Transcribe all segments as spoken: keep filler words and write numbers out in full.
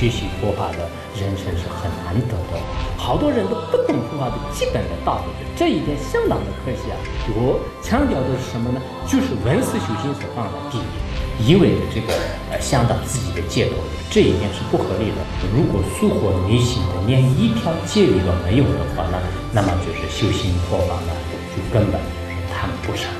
学习佛法的人生是很难得的。好多人都不懂佛法的基本的道理，这一点相当的可惜啊！我强调的是什么呢？就是闻思修心所放在第一，一味的这个呃想到自己的戒律，这一点是不合理的。如果疏忽迷信的连一条戒律都没有的话呢，那么就是修行佛法呢，就根本就是谈不上。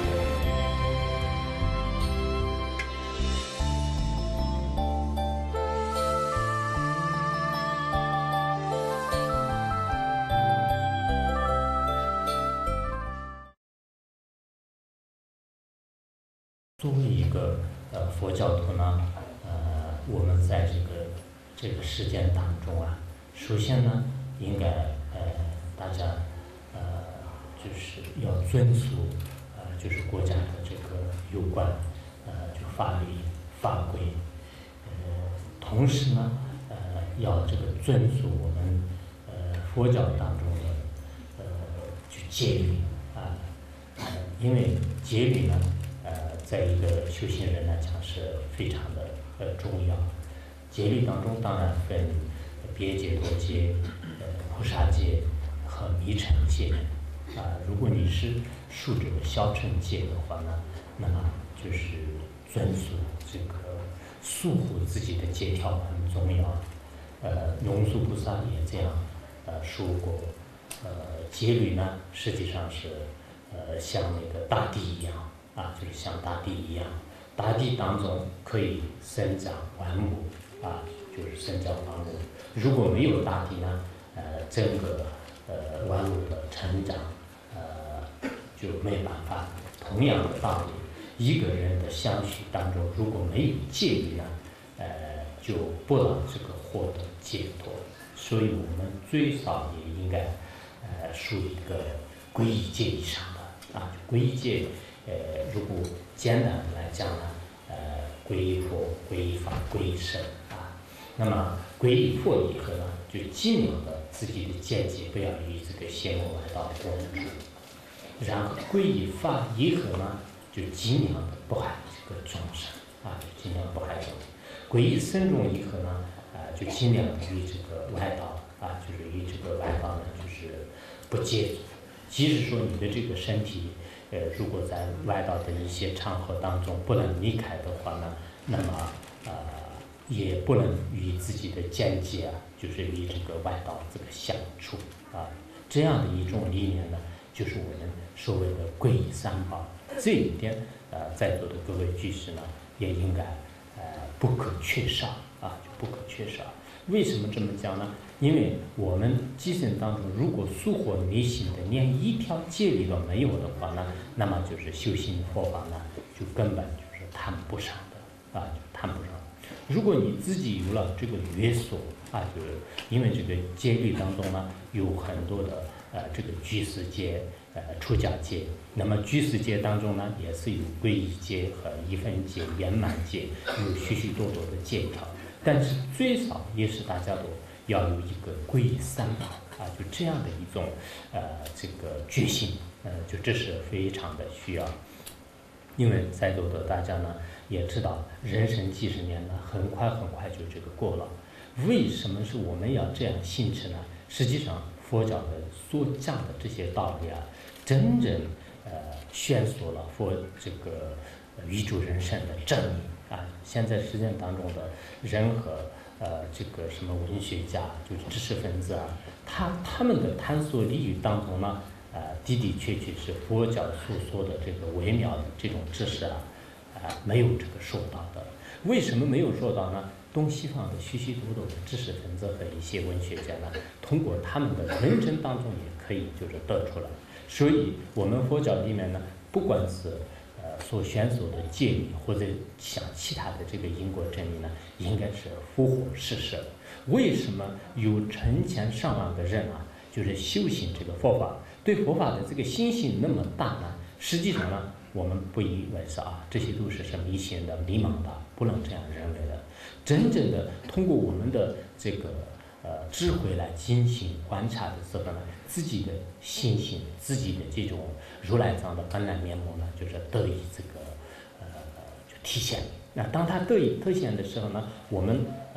作为一个呃佛教徒呢，呃，我们在这个这个实践当中啊，首先呢，应该呃大家呃就是要遵守呃就是国家的这个有关呃就法律法规，呃，同时呢，呃要这个遵守我们呃佛教当中的呃就戒律啊，呃，因为戒律呢。在一个修行人来讲是非常的呃重要。戒律当中当然分别戒、多戒、呃菩萨戒和迷尘戒啊。如果你是树这个小乘戒的话呢，那么就是遵守这个束缚自己的戒条很重要。呃，龙树菩萨也这样呃说过。呃，戒律呢实际上是呃像那个大地一样。啊，就是像大地一样，大地当中可以生长万物，啊，就是生长万物。如果没有大地呢，呃，整个呃万物的成长，呃，就没办法。同样的道理，一个人的相续当中，如果没有戒律呢，呃，就不能这个获得解脱。所以我们最少也应该，呃，属于一个皈依戒以上的啊，皈依戒。呃，如果简单的来讲呢，呃，皈依佛、皈依法、皈依僧啊，那么皈依佛以后呢，就尽量的自己的见解不要与这个邪魔外道共处，然后皈依法以后呢，就尽量的不害这个众生啊，就尽量不害众生。皈依僧众以后呢，啊、呃，就尽量与这个外道啊，就是与这个外道呢，就是不接触。即使说你的这个身体。呃，如果在外道的一些场合当中不能离开的话呢，那么呃也不能与自己的见解啊，就是与这个外道这个相处啊，这样的一种理念呢，就是我们所谓的皈依三宝。这一点呃，在座的各位居士呢，也应该呃不可缺少啊，就不可缺少。为什么这么讲呢？因为我们基层当中，如果疏忽迷信的连一条戒律都没有的话呢，那么就是修行佛法呢，就根本就是谈不上的啊，就谈不上。如果你自己有了这个约束啊，就是因为这个戒律当中呢，有很多的呃这个居士戒、呃出家戒。那么居士戒当中呢，也是有皈依戒和一分戒、圆满戒，有许许多多的戒条。但是最少也是大家都要有一个皈依三宝啊，就这样的一种呃这个决心，呃，就这是非常的需要。因为在座的大家呢也知道，人生几十年呢，很快很快就这个过了。为什么是我们要这样信持呢？实际上，佛教的所讲的这些道理啊，真正呃宣说了佛这个宇宙人生的真理。啊，现在实践当中的人和呃这个什么文学家，就是知识分子啊，他他们的探索领域当中呢，呃的的确确是佛教所说的这个微妙的这种知识啊，啊、呃、没有这个说到的。为什么没有说到呢？东西方的许许多多的知识分子和一些文学家呢，通过他们的论证当中也可以就是得出来。所以我们佛教里面呢，不管是呃，所宣说的戒律或者像其他的这个因果真理呢，应该是符合事实。为什么有成千上万个人啊，就是修行这个佛法，对佛法的这个信心那么大呢？实际上呢，我们不以为是啊，这些都是什么迷信的、迷茫的，不能这样认为的。真正的通过我们的这个呃智慧来进行观察的时候呢，自己的信心、自己的这种如来藏的本来面目呢，就是得以这个呃就体现。那当它得以体现的时候呢，我们呃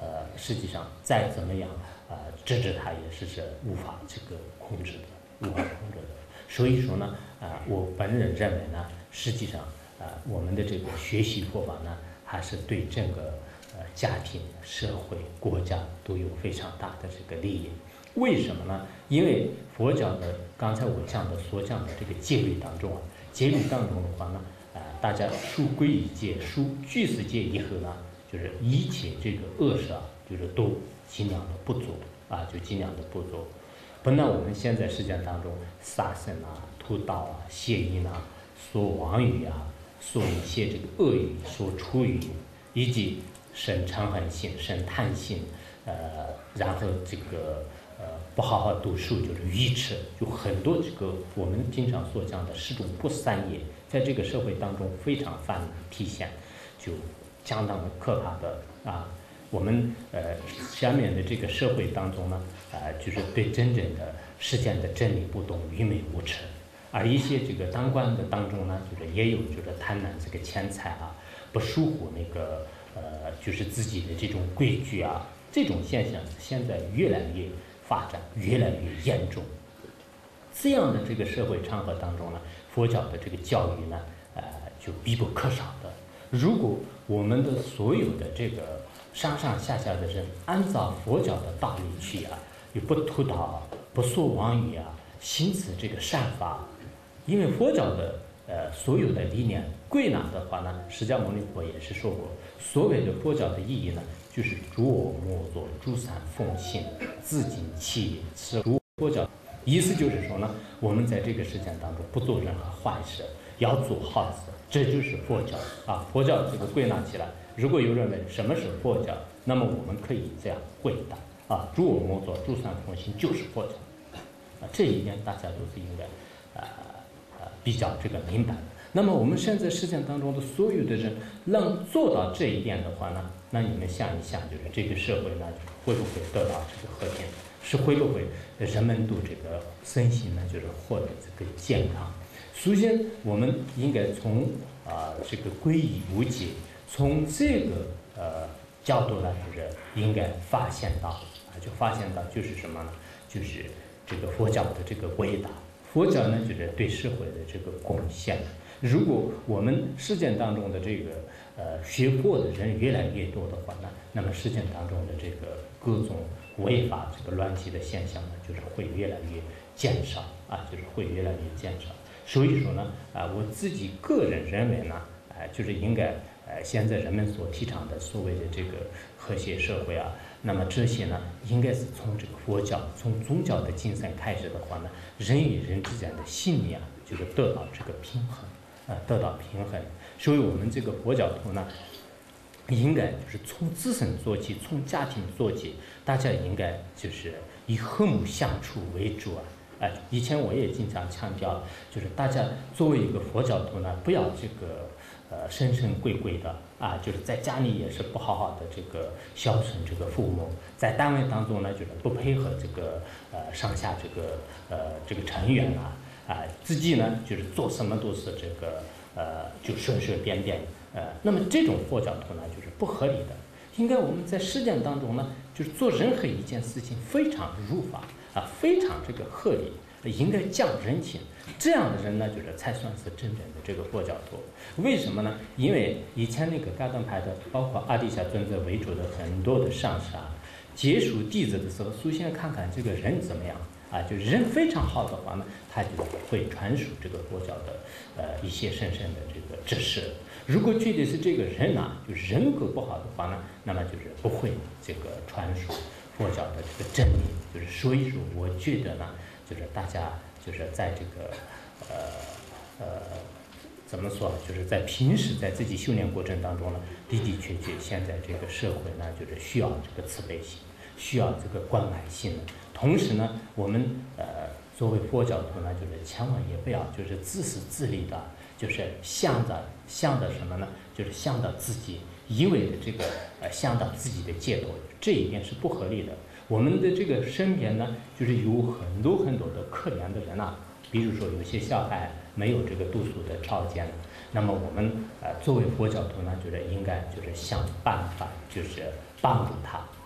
呃，实际上再怎么样，呃，制止它也是是无法这个控制的，无法控制的。所以说呢，啊、呃，我本人认为呢，实际上，啊、呃，我们的这个学习佛法呢，还是对整个呃家庭、社会、国家都有非常大的这个利益。为什么呢？因为佛教的刚才我讲的所讲的这个戒律当中啊，戒律当中的话呢，啊、呃，大家守皈依戒、守具足戒以后呢，就是一切这个恶事啊，就是都尽量的不做啊，就尽量的不做。不然我们现在实践当中，杀生啊、屠刀啊、邪淫啊、说妄语啊、说一些这个恶语、说出语，以及生嗔恨心、生贪心，呃，然后这个。呃，不好好读书就是愚痴，有很多这个我们经常所讲的十种不善业，在这个社会当中非常泛体现，就相当可怕的啊。我们呃下面的这个社会当中呢，啊、呃，就是对真正的实践的真理不懂，愚昧无知，而一些这个当官的当中呢，就是也有就是贪婪这个钱财啊，不守护那个呃就是自己的这种规矩啊，这种现象现在越来越。发展越来越严重，这样的这个社会场合当中呢，佛教的这个教育呢，呃，就必不可少的。如果我们的所有的这个上上下下的人按照佛教的道理去啊，又不屠刀，不说妄语啊，行持这个善法，因为佛教的呃所有的理念归纳的话呢，释迦牟尼佛也是说过，所谓的佛教的意义呢。就是诸恶莫作，诸善奉行，自净其业，是诸佛教。意思就是说呢，我们在这个实践当中不做任何坏事，要做好事，这就是佛教啊。佛教这个归纳起来，如果有人问什么是佛教，那么我们可以这样回答啊：诸恶莫作，诸善奉行，就是佛教。啊，这一点大家都是应该啊啊比较这个明白的。那么我们现在实践当中的所有的人能做到这一点的话呢？那你们想一想，就是这个社会呢，会不会得到这个和平？是会不会人们都这个身心呢，就是获得这个健康？首先，我们应该从啊、呃、这个皈依无戒，从这个呃角度呢，就是应该发现到啊，就发现到就是什么呢？就是这个佛教的这个伟大，佛教呢就是对社会的这个贡献。如果我们实践当中的这个呃学佛的人越来越多的话呢，那么实践当中的这个各种违法这个乱纪的现象呢，就是会越来越减少啊，就是会越来越减少。所以说呢，啊，我自己个人认为呢，啊，就是应该呃现在人们所提倡的所谓的这个和谐社会啊，那么这些呢，应该是从这个佛教、从宗教的精神开始的话呢，人与人之间的信念啊，就是得到这个平衡。啊，得到平衡，所以我们这个佛教徒呢，应该就是从自身做起，从家庭做起，大家应该就是以和睦相处为主啊。哎，以前我也经常强调，就是大家作为一个佛教徒呢，不要这个呃神神鬼鬼的啊，就是在家里也是不好好的这个孝顺这个父母，在单位当中呢，就是不配合这个呃上下这个呃这个成员啊。啊，自己呢就是做什么都是这个呃，就随随便便呃，那么这种佛教徒呢就是不合理的。应该我们在实践当中呢，就是做任何一件事情非常如法啊，非常这个合理，应该讲人情。这样的人呢，就是才算是真正的这个佛教徒。为什么呢？因为以前那个噶当派的，包括阿底峡尊者为主的很多的上师啊，接触弟子的时候，首先看看这个人怎么样。啊，就人非常好的话呢，他就会传输这个佛教的呃一些深深的这个知识。如果觉得是这个人啊，就人格不好的话呢，那么就是不会这个传输佛教的这个真理。就是所以说，我觉得呢，就是大家就是在这个呃呃怎么说，就是在平时在自己修炼过程当中呢，的的确确，现在这个社会呢，就是需要这个慈悲心，需要这个关爱心。同时呢，我们呃作为佛教徒呢，就是千万也不要就是自私自利的，就是想着想着什么呢？就是想到自己一味的这个呃想到自己的解脱，这一点是不合理的。我们的这个身边呢，就是有很多很多的可怜的人啊，比如说有些小孩没有这个读书的条件，那么我们呃作为佛教徒呢，就是应该就是想办法，就是帮助他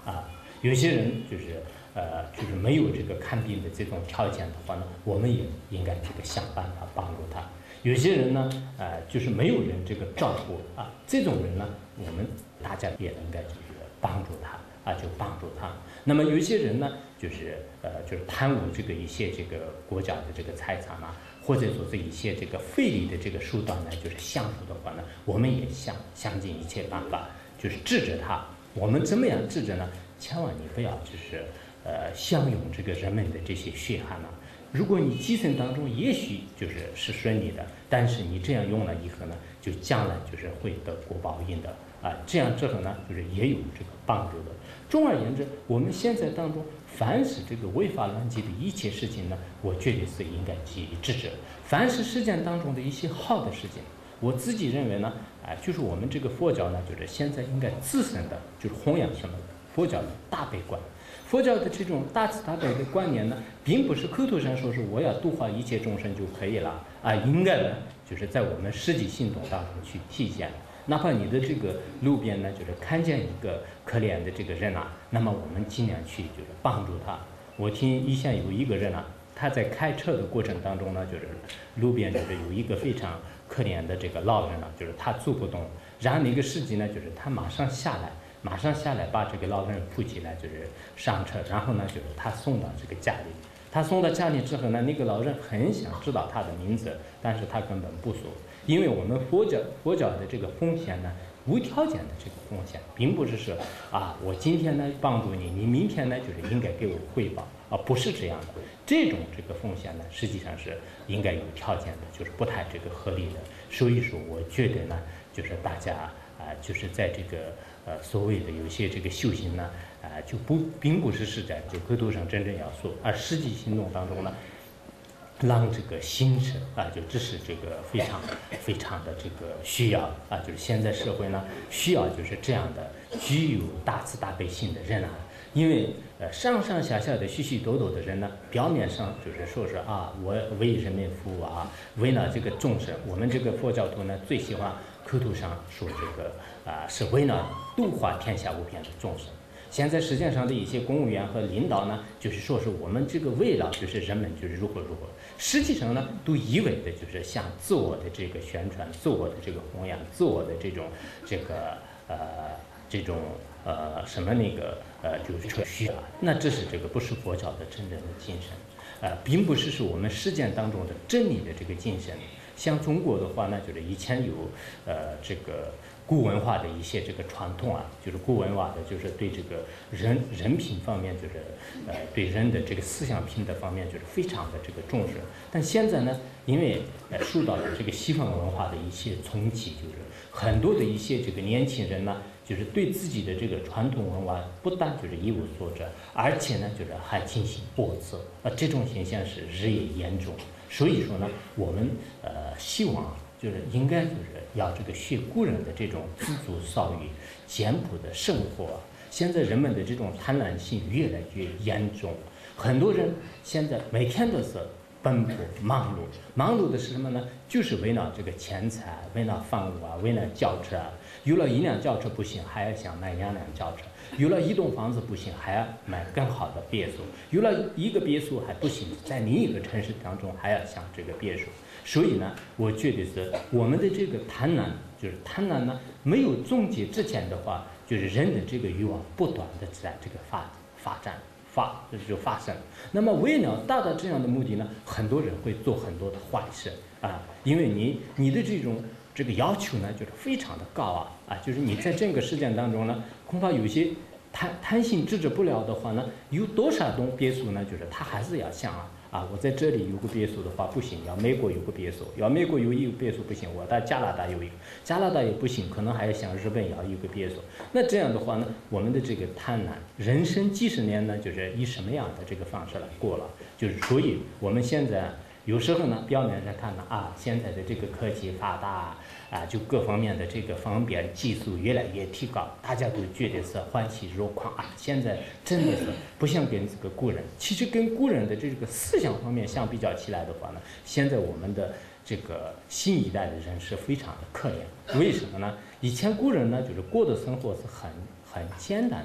有些人就是呃就是没有这个看病的这种条件的话呢，我们也应该这个想办法帮助他。有些人呢，呃，就是没有人这个照顾啊，这种人呢，我们大家也应该就是帮助他啊，就帮助他。那么有一些人呢，就是呃，就是贪污这个一些这个国家的这个财产啊，或者说是一些这个非礼的这个手段呢，就是相处的话呢，我们也想想尽一切办法，就是制止他。我们怎么样制止呢？千万你不要就是呃享用这个人们的这些血汗啊。如果你计算当中也许就是是顺利的，但是你这样用了以后呢，就将来就是会得果报应的啊。这样之后呢，就是也有这个帮助的。总而言之，我们现在当中凡是这个违法乱纪的一切事情呢，我绝对是应该给予制止。凡是实践当中的一些好的事情，我自己认为呢，啊，就是我们这个佛教呢，就是现在应该自身的就是弘扬什么佛教的大悲观。佛教的这种大慈大悲的观念呢，并不是口头上说是我要度化一切众生就可以了啊，应该呢就是在我们实际行动当中去体现。哪怕你的这个路边呢，就是看见一个可怜的这个人啊，那么我们尽量去就是帮助他。我听以前有一个人啊，他在开车的过程当中呢，就是路边就是有一个非常可怜的这个老人啊，就是他走不动，然后那个司机呢，就是他马上下来。马上下来把这个老人扶起来，就是上车，然后呢，就是他送到这个家里。他送到家里之后呢，那个老人很想知道他的名字，但是他根本不说，因为我们佛教佛教的这个奉献呢，无条件的这个奉献，并不是说啊，我今天呢帮助你，你明天呢就是应该给我汇报啊，不是这样的。这种这个奉献呢，实际上是应该有条件的，就是不太这个合理的。所以说，我觉得呢，就是大家啊、呃，就是在这个。呃，所谓的有些这个修行呢，啊、呃，就不并不是是在就口头上真正要做，而实际行动当中呢，让这个心神啊，就这是这个非常非常的这个需要啊，就是现在社会呢需要就是这样的具有大慈大悲心的人啊，因为呃上上下下的许许多多的人呢，表面上就是说是啊，我为人民服务啊，为了这个众生，我们这个佛教徒呢最喜欢。口头上说这个啊、呃，是为了度化天下无边的众生。现在实际上的一些公务员和领导呢，就是说是我们这个为了就是人们就是如何如何，实际上呢，都一味的就是向自我的这个宣传、自我的这个弘扬、自我的这种这个呃这种呃什么那个呃就是吹嘘啊，那这是这个不是佛教的真正的精神，呃，并不是是我们实践当中的真理的这个精神。像中国的话呢，就是以前有呃这个古文化的一些这个传统啊，就是古文化的，就是对这个人人品方面，就是呃对人的这个思想品德方面，就是非常的这个重视。但现在呢，因为呃受到了这个西方文化的一些冲击，就是很多的一些这个年轻人呢，就是对自己的这个传统文化不但就是一无所知，而且呢，就是还进行驳斥，呃，这种现象是日益严重。所以说呢，我们呃希望就是应该就是要这个学古人的这种知足少欲、简朴的生活啊。现在人们的这种贪婪性越来越严重，很多人现在每天都是奔波忙碌，忙碌的是什么呢？就是为了这个钱财，为了房屋啊，为了轿车啊。有了一辆轿车不行，还要想买两辆轿车；有了一栋房子不行，还要买更好的别墅；有了一个别墅还不行，在另一个城市当中还要想这个别墅。所以呢，我觉得是我们的这个贪婪，就是贪婪呢没有终结之前的话，就是人的这个欲望不断的在这个发发展。发就发生，那么为了达到这样的目的呢，很多人会做很多的坏事啊，因为你你的这种这个要求呢，就是非常的高啊啊，就是你在整个事件当中呢，恐怕有些贪贪心制止不了的话呢，有多少栋别墅呢，就是他还是要想啊。啊，我在这里有个别墅的话不行，要美国有个别墅，要美国有一个别墅不行，我在加拿大有一个，加拿大也不行，可能还要想日本要一个别墅。那这样的话呢，我们的这个贪婪，人生几十年呢，就是以什么样的这个方式来过了？就是所以我们现在有时候呢，表面上看呢啊，现在的这个科技发达啊，就各方面的这个方便技术越来越提高，大家都觉得是欢喜若狂啊。现在真的是不像跟这个古人，其实跟古人的这个思想方面相比较起来的话呢，现在我们的这个新一代的人是非常的可怜。为什么呢？以前古人呢，就是过的生活是很很简单的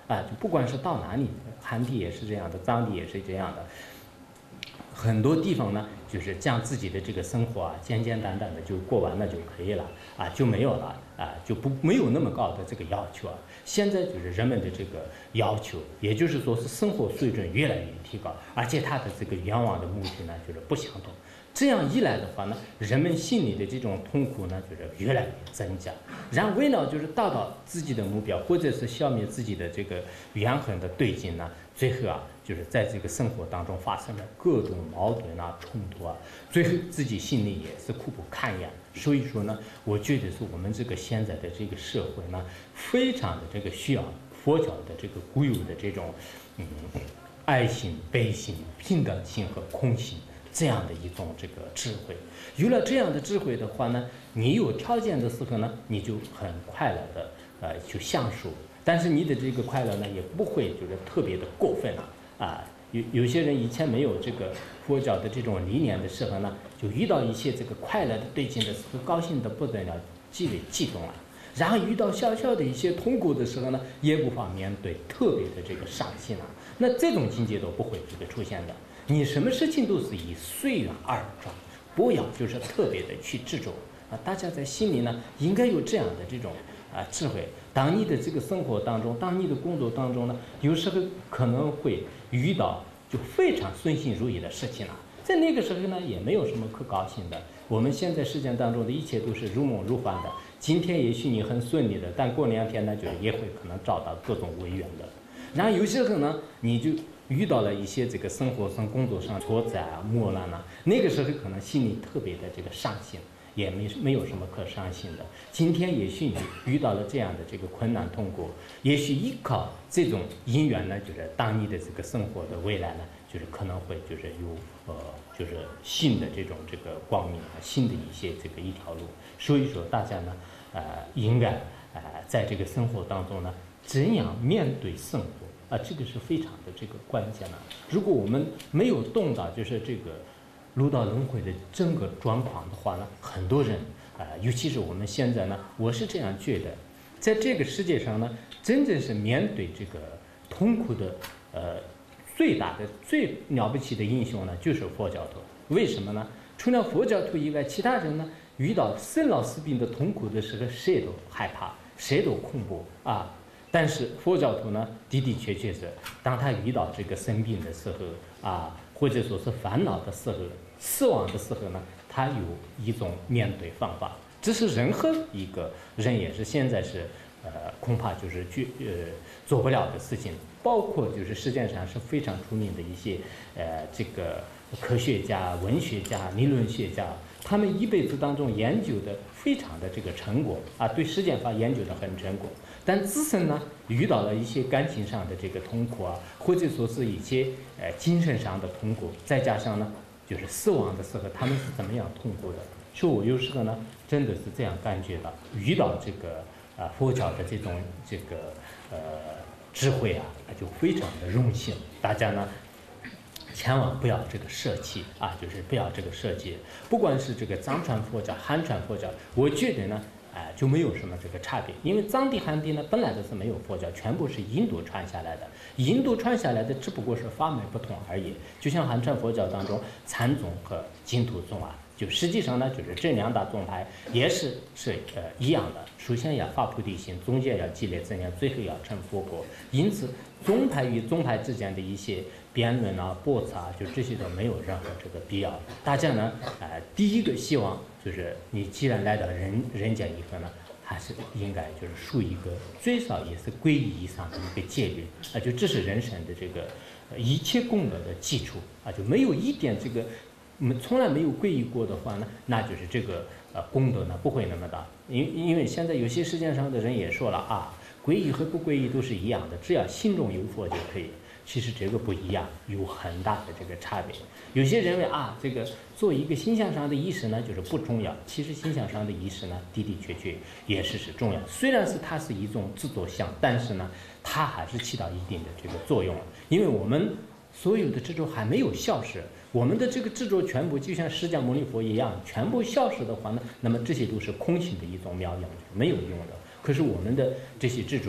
啊，就不管是到哪里，汉地也是这样的，藏地也是这样的。很多地方呢，就是将自己的这个生活啊，简简单单的就过完了就可以了啊，就没有了啊，就不没有那么高的这个要求啊。现在就是人们的这个要求，也就是说是生活水准越来越提高，而且他的这个愿望的目的呢，就是不相同。这样一来的话呢，人们心里的这种痛苦呢，就是越来越增加。然后为了就是达到自己的目标，或者是消灭自己的这个怨恨的对境呢，最后啊，就是在这个生活当中发生了各种矛盾啊、冲突啊，最后自己心里也是苦不堪言。所以说呢，我觉得是我们这个现在的这个社会呢，非常的这个需要佛教的这个固有的这种嗯爱心、悲心、平等心和空心。这样的一种这个智慧，有了这样的智慧的话呢，你有条件的时候呢，你就很快乐的呃去享受，但是你的这个快乐呢，也不会就是特别的过分了啊。有有些人以前没有这个佛教的这种理念的时候呢，就遇到一些这个快乐的对境的时候，高兴的不得了，极为激动了。然后遇到小小的一些痛苦的时候呢，也无法面对，特别的这个伤心了。那这种境界都不会这个出现的。你什么事情都是以随缘而转，不要就是特别的去执着啊！大家在心里呢，应该有这样的这种啊智慧。当你的这个生活当中，当你的工作当中呢，有时候可能会遇到就非常顺心如意的事情了，在那个时候呢，也没有什么可高兴的。我们现在世界当中的一切都是如梦如幻的。今天也许你很顺利的，但过两天呢，就也会可能找到各种违缘的。然后有些时候呢，你就遇到了一些这个生活上、工作上挫折啊、磨难啊，那个时候可能心里特别的这个伤心，也没没有什么可伤心的。今天也许你遇到了这样的这个困难痛苦，也许依靠这种因缘呢，就是当你的这个生活的未来呢，就是可能会就是有呃就是新的这种这个光明啊，新的一些这个一条路。所以说大家呢，呃，应该呃在这个生活当中呢，怎样面对生活。啊，这个是非常的这个关键了。如果我们没有动到就是这个六道轮回的整个状况的话呢，很多人啊、呃，尤其是我们现在呢，我是这样觉得，在这个世界上呢，真正是面对这个痛苦的呃最大的最了不起的英雄呢，就是佛教徒。为什么呢？除了佛教徒以外，其他人呢，遇到生老死病的痛苦的时候，谁都害怕，谁都恐怖啊。但是佛教徒呢，的的确确是，当他遇到这个生病的时候啊，或者说是烦恼的时候、死亡的时候呢，他有一种面对方法。这是任何一个人也是现在是，呃，恐怕就是去呃做不了的事情。包括就是世界上是非常出名的一些呃这个科学家、文学家、理论学家，他们一辈子当中研究的非常的这个成果啊，对世间法研究的很成果。但自身呢，遇到了一些感情上的这个痛苦啊，或者说是一些呃精神上的痛苦，再加上呢，就是死亡的时候，他们是怎么样痛苦的？所以我有时候呢，真的是这样感觉到，遇到这个啊、呃、佛教的这种这个呃智慧啊，就非常的荣幸。大家呢，千万不要这个舍弃啊，就是不要这个舍弃。不管是这个藏传佛教、汉传佛教，我觉得呢。哎、呃，就没有什么这个差别，因为藏地、汉地呢本来都是没有佛教，全部是印度传下来的。印度传下来的只不过是法门不同而已。就像汉传佛教当中，禅宗和净土宗啊，就实际上呢，就是这两大宗派也是是呃一样的。首先要发菩提心，中间要积累正念，最后要成佛果。因此，宗派与宗派之间的一些辩论啊、驳斥啊，就这些都没有任何这个必要。大家呢，呃，第一个希望。就是你既然来到人人间以后呢，还是应该就是树一个最少也是皈依以上的一个戒律啊，就这是人生的这个一切功德的基础啊，就没有一点这个我们从来没有皈依过的话呢，那就是这个呃功德呢不会那么大。因因为现在有些世界上的人也说了啊，皈依和不皈依都是一样的，只要心中有佛就可以。其实这个不一样，有很大的这个差别。有些认为啊，这个做一个心向上的仪式呢，就是不重要。其实心向上的仪式呢，的的确确也是是重要。虽然是它是一种制作相，但是呢，它还是起到一定的这个作用。因为我们所有的执着还没有消失，我们的这个执着全部就像释迦牟尼佛一样，全部消失的话呢，那么这些都是空性的一种妙用，没有用的。可是我们的这些执着啊，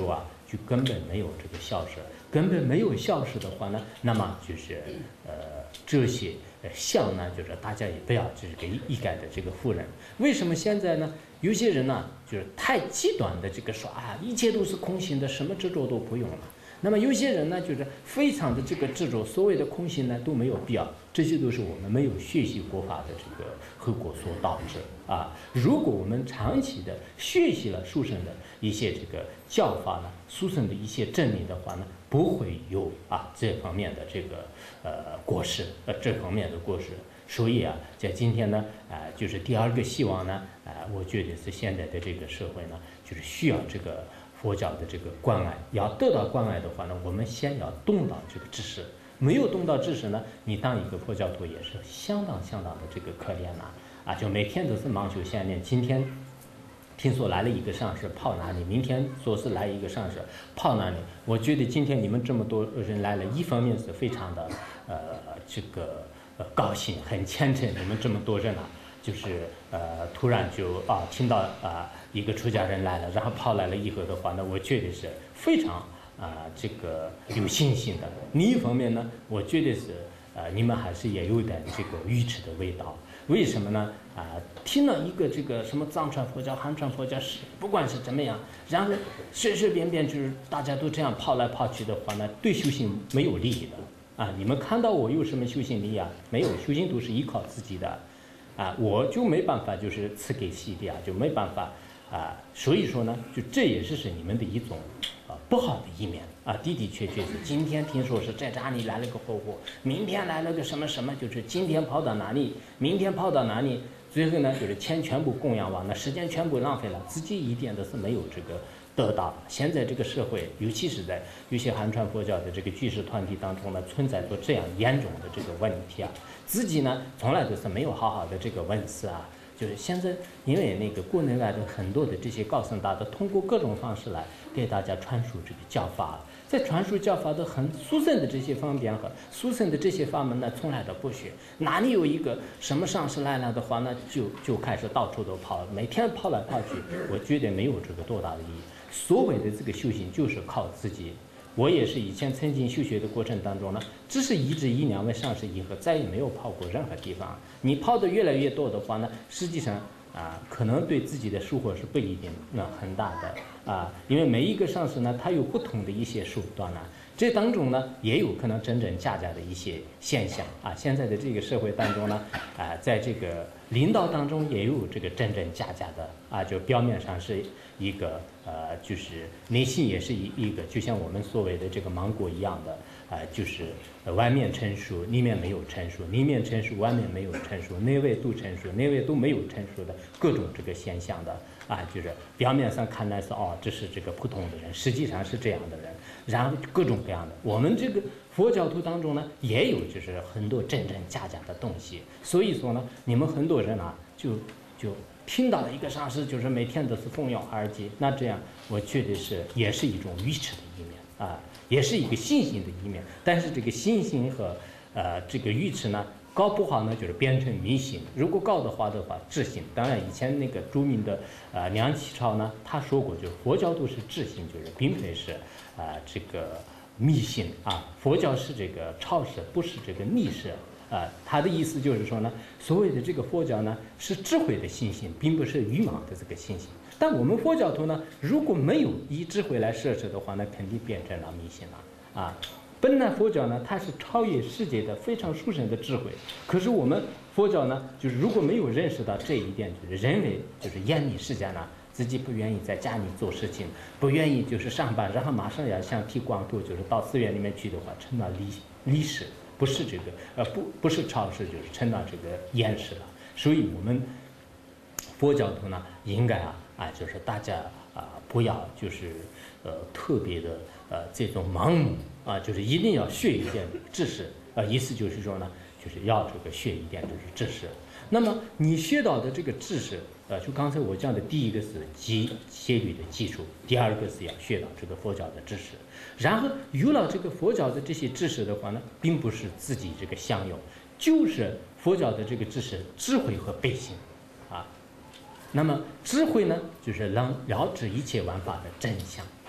就根本没有这个校舍，根本没有校舍的话呢，那么就是呃这些呃像呢，就是大家也不要就是给一概的这个否认。为什么现在呢？有些人呢，就是太极端的这个说啊，一切都是空性的，什么执着都不用了。那么有些人呢，就是非常的这个执着，所谓的空性呢都没有必要，这些都是我们没有学习国法的这个后果所导致啊。如果我们长期的学习了书生的一些这个教法呢，书生的一些真理的话呢，不会有啊这方面的这个呃过失，呃这方面的过失。所以啊，在今天呢，啊、呃，就是第二个希望呢，啊、呃，我觉得是现在的这个社会呢，就是需要这个佛教的这个关爱。要得到关爱的话呢，我们先要动到这个知识。没有动到知识呢，你当一个佛教徒也是相当相当的这个可怜呐、啊！啊，就每天都是忙修闲练。今天听说来了一个上师泡哪里，明天说是来一个上师泡哪里。我觉得今天你们这么多人来了，一方面是非常的呃这个。呃，高兴，很虔诚，你们这么多人啊，就是呃，突然就啊，听到啊一个出家人来了，然后跑来了以后的话呢，我觉得是非常啊这个有信心的。另一方面呢，我觉得是呃，你们还是也有点这个愚痴的味道。为什么呢？啊，听了一个这个什么藏传佛教、汉传佛教是不管是怎么样，然后随随便便就是大家都这样跑来跑去的话呢，对修行没有利益的。啊，你们看到我有什么修行力啊？没有，修行都是依靠自己的，啊，我就没办法，就是赐给西的啊，就没办法啊。所以说呢，就这也是是你们的一种啊不好的一面啊，的的确确是。今天听说是在这里来了个活活，明天来了个什么什么，就是今天跑到哪里，明天跑到哪里，最后呢就是钱全部供养完了，时间全部浪费了，自己一点都是没有这个。得到现在这个社会，尤其是在有些汉传佛教的这个居士团体当中呢，存在着这样严重的这个问题啊，自己呢从来都是没有好好的这个问思啊，就是现在因为那个国内外的很多的这些高僧大德，通过各种方式来给大家传输这个教法，在传输教法的很殊胜的这些方面和殊胜的这些法门呢，从来都不学，哪里有一个什么上师来了的话呢，就就开始到处都跑，每天跑来跑去，我觉得没有这个多大的意义。所谓的这个修行就是靠自己。我也是以前曾经修学的过程当中呢，只是一至一两位上师以后，再也没有跑过任何地方。你跑的越来越多的话呢，实际上啊，可能对自己的收获是不一定那很大的啊，因为每一个上师呢，他有不同的一些手段呢、啊，这当中呢，也有可能真真假假的一些现象啊。现在的这个社会当中呢，啊，在这个领导当中也有这个真真假假的啊，就表面上是一个呃，就是内心也是一一个，就像我们所谓的这个芒果一样的啊、呃，就是外面成熟，里面没有成熟，里面成熟，外面没有成熟，内外都成熟，内外都没有成熟的各种这个现象的啊，就是表面上看来是哦，这是这个普通的人，实际上是这样的人，然后各种各样的。我们这个佛教徒当中呢，也有就是很多真真假假的东西，所以说呢，你们很多人啊，就就。听到了一个上师，就是每天都是奉养而济，那这样我觉得是也是一种愚痴的一面啊，也是一个信心的一面。但是这个信心和呃这个愚痴呢，搞不好呢就是变成迷信。如果搞的话的话，智信。当然以前那个著名的呃梁启超呢，他说过，就是佛教都是智信，就是并非是啊、呃、这个迷信啊。佛教是这个超世，不是这个逆世。啊、呃，他的意思就是说呢，所谓的这个佛教呢是智慧的信心，并不是愚莽的这个信心。但我们佛教徒呢，如果没有以智慧来设置的话，那肯定变成了迷信了啊。本来佛教呢，它是超越世界的非常殊胜的智慧，可是我们佛教呢，就是如果没有认识到这一点，就是认为就是厌离世间呢，自己不愿意在家里做事情，不愿意就是上班，然后马上要想剃光头，就是到寺院里面去的话，成了离离世。不是这个，呃，不不是超世，就是成了这个厌世了。所以我们佛教徒呢，应该啊啊，就是大家啊，不要就是呃特别的呃这种盲目啊，就是一定要学一点知识啊。意思就是说呢，就是要这个学一点就是知识。那么你学到的这个知识，呃，就刚才我讲的，第一个是基戒律的基础，第二个是要学到这个佛教的知识。然后有了这个佛教的这些知识的话呢，并不是自己这个享有，就是佛教的这个知识，智慧和悲心，啊。那么智慧呢，就是能了知一切万法的真相；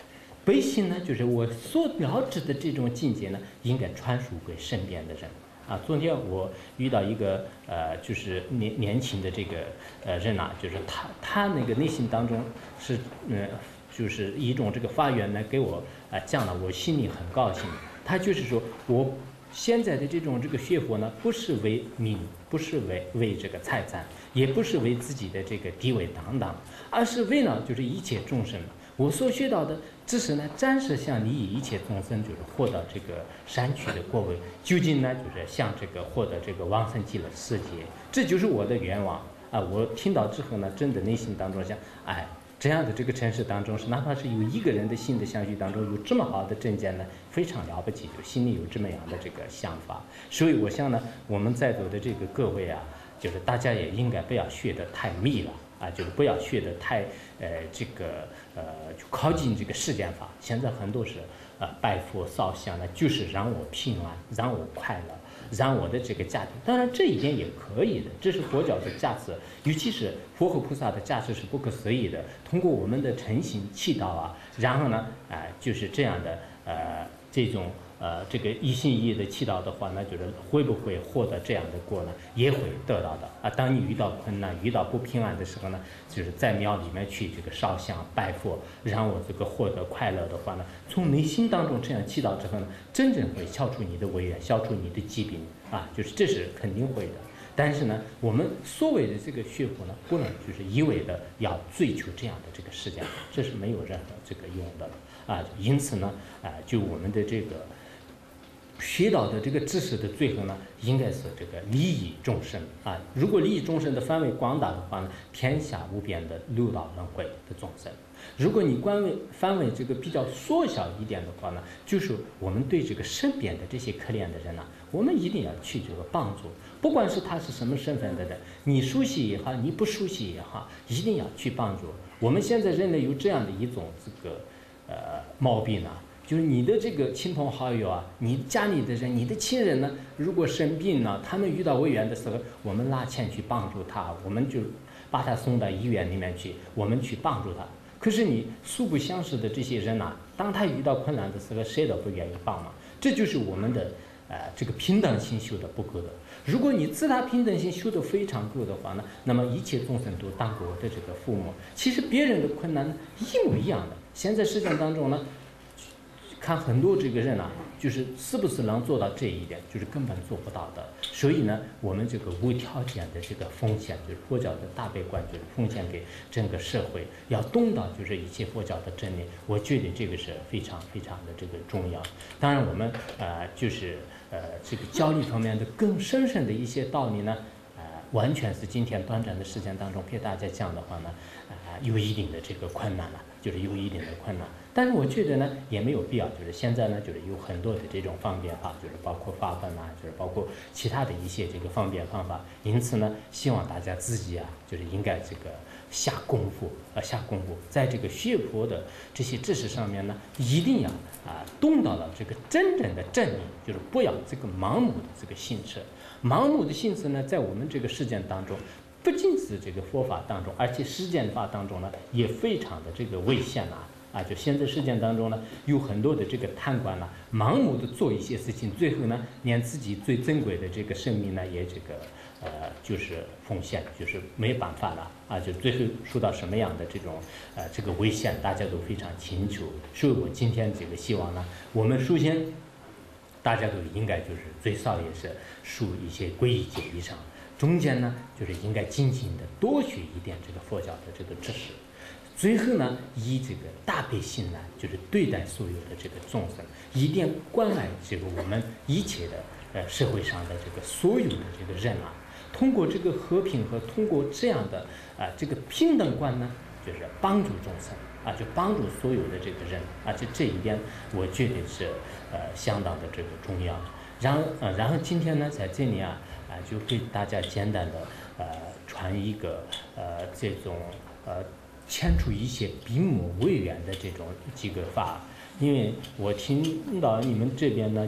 唯心呢，就是我所了知的这种境界呢，应该传输给身边的人。啊，昨天我遇到一个呃，就是年年轻的这个呃人啊，就是他他那个内心当中是嗯、呃，就是一种这个发愿呢，给我啊、呃、讲了，我心里很高兴。他就是说我现在的这种这个学佛呢，不是为名，不是为为这个财产，也不是为自己的这个地位等等，而是为呢就是一切众生。我所学到的知识呢，暂时向利益一切众生，就是获得这个善趣的果位，究竟呢就是向这个获得这个往生极乐世界，这就是我的愿望啊！我听到之后呢，真的内心当中想，哎，这样的这个城市当中是哪怕是有一个人的心的相续当中有这么好的证件呢，非常了不起，就心里有这么样的这个想法。所以我想呢，我们在座的这个各位啊，就是大家也应该不要学得太密了。啊，就是不要学得太，呃，这个呃，就靠近这个世间法。现在很多是，呃，拜佛烧香呢，就是让我平安，让我快乐，让我的这个家庭。当然这一点也可以的，这是佛教的价值，尤其是佛和菩萨的价值是不可思议的。通过我们的诚心祈祷啊，然后呢，啊、呃，就是这样的，呃，这种。呃，这个一心一意的祈祷的话，那就是会不会获得这样的果呢？也会得到的啊。当你遇到困难、遇到不平安的时候呢，就是在庙里面去这个烧香拜佛，让我这个获得快乐的话呢，从内心当中这样祈祷之后呢，真正会消除你的违愿，消除你的疾病啊，就是这是肯定会的。但是呢，我们所谓的这个学佛呢，不能就是一味的要追求这样的这个世界，这是没有任何这个用的啊。因此呢，啊，就我们的这个。学到的这个知识的最后呢，应该是这个利益众生啊。如果利益众生的范围广大的话呢，天下无边的六道轮回的众生；如果你关围范围这个比较缩小一点的话呢，就是我们对这个身边的这些可怜的人呢、啊，我们一定要去这个帮助，不管是他是什么身份的人，你熟悉也好，你不熟悉也好，一定要去帮助。我们现在人类有这样的一种这个呃毛病呢、啊。就是你的这个亲朋好友啊，你家里的人，你的亲人呢，如果生病呢，他们遇到危缘的时候，我们拿钱去帮助他，我们就把他送到医院里面去，我们去帮助他。可是你素不相识的这些人啊，当他遇到困难的时候，谁都不愿意帮忙。这就是我们的呃这个平等心修的不够的。如果你自他平等心修得非常够的话呢，那么一切众生都当过我的这个父母。其实别人的困难一模一样的。现在实践当中呢。看很多这个人啊，就是是不是能做到这一点，就是根本做不到的。所以呢，我们这个无条件的这个奉献，就是佛教的大悲观，就是奉献给整个社会，要懂到就是一切佛教的真理。我觉得这个是非常非常的这个重要。当然，我们呃就是呃这个教理方面的更深深的一些道理呢，呃完全是今天短暂的时间当中给大家讲的话呢，啊、呃、有一定的这个困难了，就是有一定的困难。但是我觉得呢，也没有必要，就是现在呢，就是有很多的这种方便法，就是包括发本啊，就是包括其他的一些这个方便方法。因此呢，希望大家自己啊，就是应该这个下功夫啊，下功夫，在这个学佛的这些知识上面呢，一定要啊懂到了这个真正的正理，就是不要这个盲目的这个心智。盲目的心智呢，在我们这个实践当中。不仅是这个佛法当中，而且实践法当中呢，也非常的这个危险啊！啊，就现在实践当中呢，有很多的这个贪官呢，盲目的做一些事情，最后呢，连自己最珍贵的这个生命呢，也这个呃，就是奉献，就是没办法了啊！就最后受到什么样的这种呃这个危险，大家都非常清楚。所以我今天这个希望呢，我们首先大家都应该就是最少也是受一些皈依戒以上。中间呢，就是应该精进的多学一点这个佛教的这个知识，最后呢，以这个大悲心呢，就是对待所有的这个众生，一定关爱这个我们一切的呃社会上的这个所有的这个人啊，通过这个和平和通过这样的啊、呃、这个平等观呢，就是帮助众生啊，就帮助所有的这个人啊，就这一点我觉得是呃相当的这个重要。然后呃，然后今天呢，在这里啊。啊，就给大家简单的呃传一个呃这种呃牵出一些笔墨未远的这种几个法，因为我听到你们这边呢，就是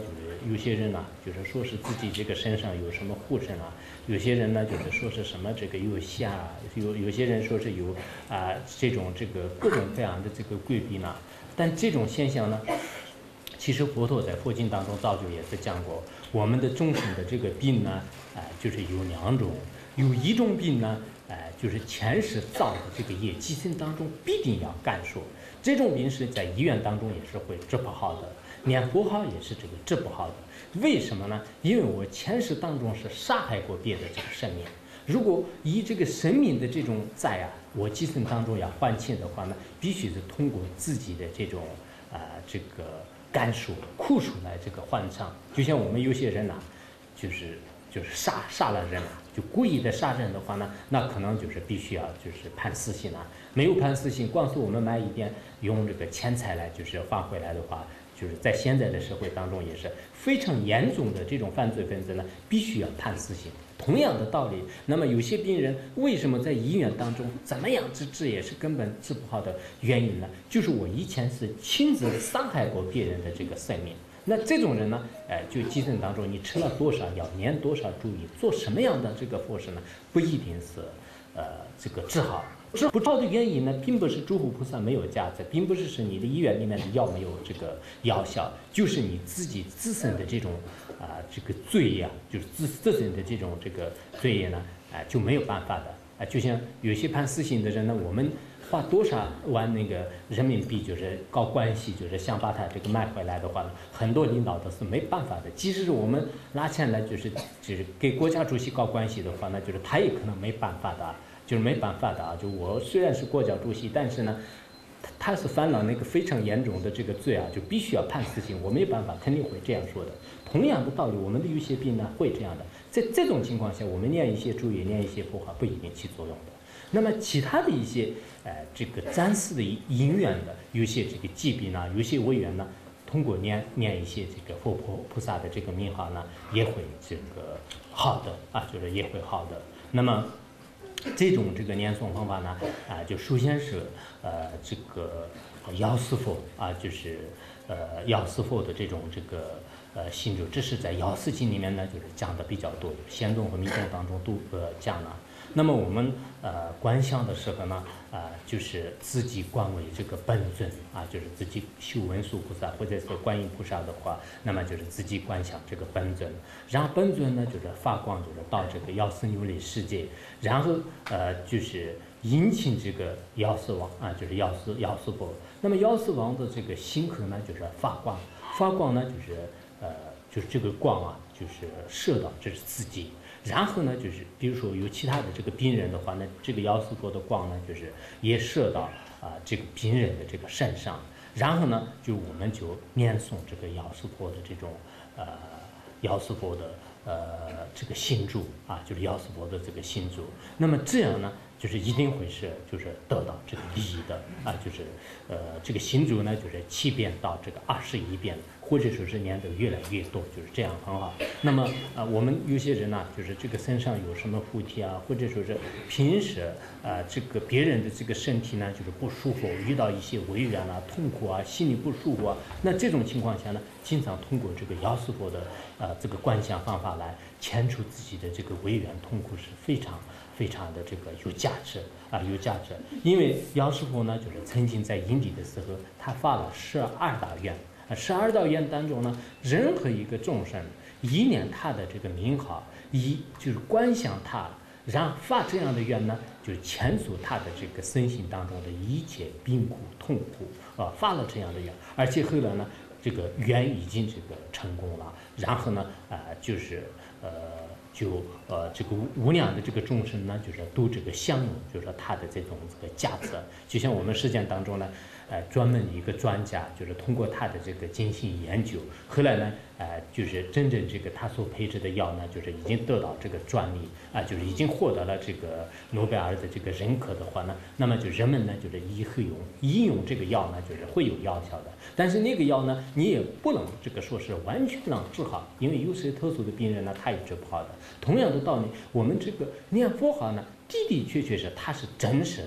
有些人呢，就是说是自己这个身上有什么护身啊，有些人呢就是说是什么这个有下，有有些人说是有啊、这种这个各种各样的这个贵宾呢，但这种现象呢，其实佛陀在佛经当中早就也是讲过，我们的众生的这个病呢，哎、就是有两种，有一种病呢，哎、就是前世造的这个业，今生当中必定要干涉。这种病是在医院当中也是会治不好的，念佛号也是这个治不好的。为什么呢？因为我前世当中是杀害过别的这个生命，如果以这个生命的这种债啊，我今生当中要还清的话呢，必须是通过自己的这种啊、呃、这个甘肃苦楚来这个还偿。就像我们有些人呐、啊，就是就是杀杀了人啊，就故意的杀人的话呢，那可能就是必须要就是判死刑啊。没有判死刑，光是我们买一点用这个钱财来就是换回来的话，就是在现在的社会当中也是非常严重的这种犯罪分子呢，必须要判死刑。同样的道理，那么有些病人为什么在医院当中怎么样治治也是根本治不好的原因呢？就是我以前是亲自伤害过别人的这个生命。那这种人呢，哎，就基层当中你吃了多少药，念多少注意，做什么样的这个佛事呢？不一定是，呃，这个治好。治不好的原因呢，并不是诸佛菩萨没有价值，并不是是你的医院里面的药没有这个药效，就是你自己自身的这种啊、呃、这个罪业，就是自自身的这种这个罪业呢，啊、呃、就没有办法的啊、呃。就像有些判死刑的人呢，我们花多少万那个人民币，就是搞关系，就是想把他这个卖回来的话呢，很多领导都是没办法的。即使是我们拿钱来，就是就是给国家主席搞关系的话，那就是他也可能没办法的。就是没办法的啊！就我虽然是国家主席，但是呢，他是犯了那个非常严重的这个罪啊，就必须要判死刑。我没办法，肯定会这样说的。同样的道理，我们的有些病呢会这样的。在这种情况下，我们念一些注意，念一些佛号不一定起作用的。那么其他的一些呃这个暂时的因缘的，有些这个疾病呢，有些委员呢，通过念念一些这个佛菩菩萨的这个名号呢，也会这个好的啊，就是也会好的。那么。这种这个念诵方法呢，啊，就首先是呃这个药师佛啊，就是呃药师佛的这种这个呃信咒，这是在药师经里面呢，就是讲的比较多，显宗和密宗当中都呃讲了。那么我们呃观想的时候呢，啊、呃、就是自己观为这个本尊啊，就是自己修文殊菩萨或者是观音菩萨的话，那么就是自己观想这个本尊，然后本尊呢就是发光，就是到这个药师琉璃世界，然后呃就是引请这个药师王啊，就是药师药师佛。那么药师王的这个心口呢就是发光，发光呢就是呃就是这个光啊就是射到这是自己。然后呢，就是比如说有其他的这个病人的话呢，这个药师佛的光呢，就是也射到啊、呃、这个病人的这个身上。然后呢，就我们就念诵这个药师佛的这种呃药师佛的呃这个心咒啊，就是药师佛的这个心咒。那么这样呢，就是一定会是就是得到这个利益的啊，就是呃这个心咒呢，就是七遍到这个二十一遍。或者说是念得越来越多，就是这样很好。那么啊、呃，我们有些人呢、啊，就是这个身上有什么附体啊，或者说是平时啊、呃，这个别人的这个身体呢，就是不舒服，遇到一些违缘啊、痛苦啊、心里不舒服啊，那这种情况下呢，经常通过这个药师佛的啊、呃、这个观想方法来遣除自己的这个违缘痛苦是非常非常的这个有价值啊，有价值。因为药师佛呢，就是曾经在印地的时候，他发了十二大愿。啊，十二道愿当中呢，任何一个众生一念他的这个名号，一就是观想他，然后发这样的愿呢，就遣除他的这个身心当中的一切病苦痛苦啊，发了这样的愿，而且后来呢，这个愿已经这个成功了，然后呢，啊、呃，就是呃。就呃这个无量的这个众生呢，就是都这个享用，就是说他的这种这个价值，就像我们实践当中呢，呃专门一个专家，就是通过他的这个精心研究，后来呢，呃就是真正这个他所配置的药呢，就是已经得到这个专利啊、呃，就是已经获得了这个诺贝尔的这个认可的话呢，那么就人们呢就是以后用应用这个药呢，就是会有药效的。但是那个药呢，你也不能这个说是完全能治好，因为有些特殊的病人呢，他也治不好的。同样的道理，我们这个念佛号呢，的的确确是它是真实的，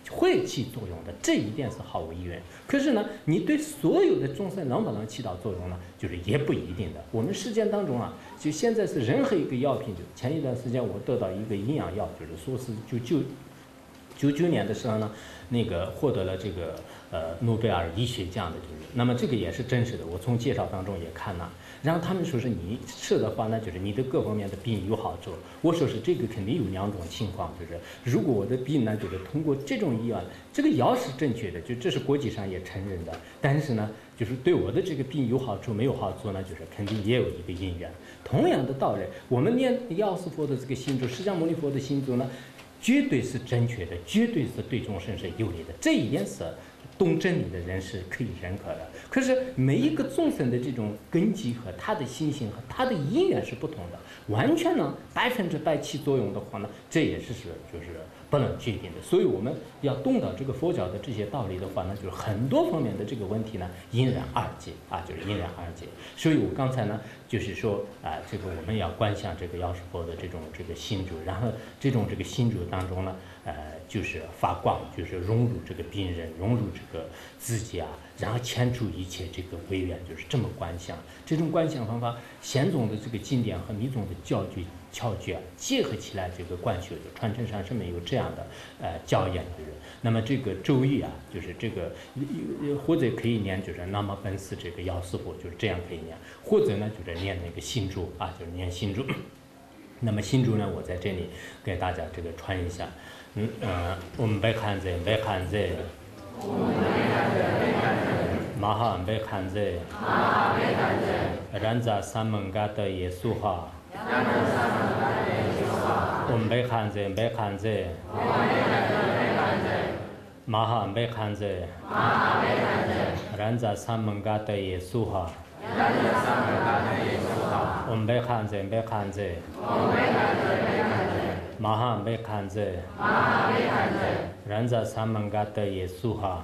会起作用的，这一点是毫无疑问。可是呢，你对所有的众生能不能起到作用呢？就是也不一定的。我们实践当中啊，就现在是任何一个药品，就前一段时间我得到一个营养药，就是说是就就九九年的时候呢，那个获得了这个呃诺贝尔医学奖的，就是那么这个也是真实的，我从介绍当中也看了。然后他们说是你吃的话呢，就是你的各方面的病有好处。我说是这个肯定有两种情况，就是如果我的病呢，就是通过这种药，这个药是正确的，就这是国际上也承认的。但是呢，就是对我的这个病有好处没有好处呢，就是肯定也有一个因缘。同样的道理，我们念药师佛的这个心咒，释迦牟尼佛的心咒呢，绝对是正确的，绝对是对众生是有利的。这一点是懂真理的人是可以认可的。可是每一个众生的这种根基和他的心性和他的因缘是不同的，完全呢百分之百起作用的话呢，这也是是就是不能决定的。所以我们要懂到这个佛教的这些道理的话呢，就是很多方面的这个问题呢因人而解啊，就是因人而解。所以我刚才呢就是说啊、呃，这个我们要观想这个药师佛的这种这个心咒，然后这种这个心咒当中呢，呃，就是发光，就是融入这个病人，融入这个自己啊，然后牵出一切这个为缘，就是这么观想。这种观想方法，显宗的这个经典和密宗的教具窍诀啊，结合起来，这个观修就传承上是没有这样的呃教言的人。那么这个咒语啊，就是这个或者可以念就是南无本师这个药师佛，就是这样可以念，或者呢就是念那个心咒啊，就是念心咒。那么心咒呢，我在这里给大家这个传一下。嗯呃，我们别看这，别看这。Maha Ambe Khanze Ranza Samangata Yesuha Umbe Khanze Umbe Khanze Maha Ambe Khanze Ranza Samangata Yesuha Umbe Khanze Umbe Khanze Maha Ambe Khanze Ranza Samangata Yesuha